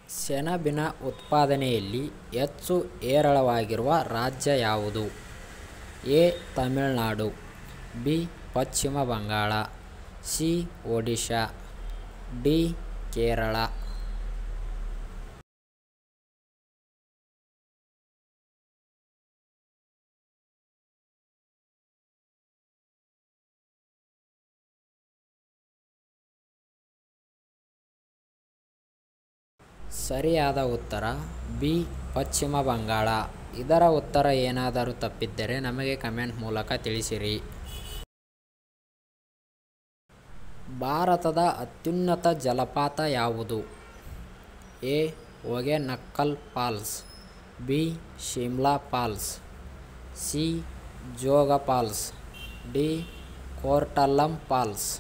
ಸೆಣಬಿನ ಉತ್ಪಾದನೆಯಲ್ಲಿ ಹೆಚ್ಚು ಹೇರಳವಾಗಿರುವ ರಾಜ್ಯ ಯಾವುದು? A. Tamil Nadu, B. Paschima Bangala, C. Odisha, D. Kerala. ಸರಿಯಾದ ಉತ್ತರ ಬಿ. ಪಶ್ಚಿಮ ಬಂಗಾಳ. ಇದರ ಉತ್ತರ ಏನಾದರೂ ತಪ್ಪಿದ್ದರೆ ನಮಗೆ ಕಮೆಂಟ್ ಮೂಲಕ ತಿಳಿಸಿರಿ. ಭಾರತದ ಅತ್ಯುನ್ನತ ಜಲಪಾತ ಯಾವುದು? A. Hogenakkal falls, B. Shimla falls, C. Joga falls, D. Courtallam falls.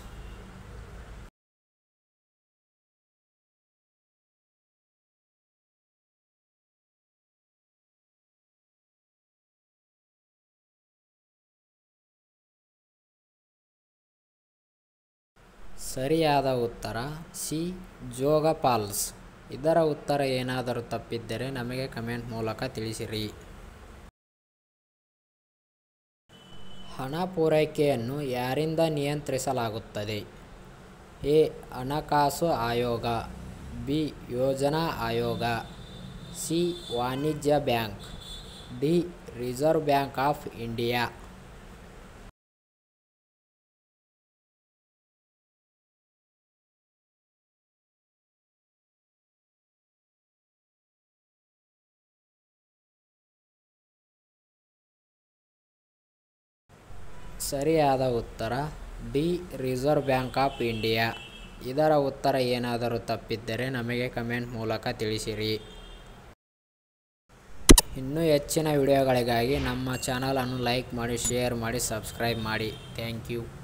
ಸರಿಯಾದ ಉತ್ತರ ಸಿ. ಜೋಗ ಫಾಲ್ಸ್. ಇದರ ಉತ್ತರ ಏನಾದರೂ ತಪ್ಪಿದ್ದರೆ ನಮಗೆ ಕಮೆಂಟ್ ಮೂಲಕ ತಿಳಿಸಿರಿ. ಹಣ ಪೂರೈಕೆಯನ್ನು ಯಾರಿಂದ ನಿಯಂತ್ರಿಸಲಾಗುತ್ತದೆ? ಎ. ಹಣಕಾಸು ಆಯೋಗ, ಬಿ. ಯೋಜನಾ ಆಯೋಗ, ಸಿ. ವಾಣಿಜ್ಯ bank, D. Reserve Bank of India. ಸರಿಯಾದ ಉತ್ತರ D. Reserve Bank of India. ಇದರ ಉತ್ತರ ಏನಾದರೂ ತಪ್ಪಿದ್ದರೆ ನಮಗೆ ಕಮೆಂಟ್ ಮೂಲಕ ತಿಳಿಸಿರಿ. ಇನ್ನೂ ಹೆಚ್ಚಿನ ವಿಡಿಯೋಗಳಿಗಾಗಿ ನಮ್ಮ ಚಾನಲನ್ನು ಲೈಕ್ ಮಾಡಿ, ಶೇರ್ ಮಾಡಿ, ಸಬ್ಸ್ಕ್ರೈಬ್ ಮಾಡಿ. Thank you.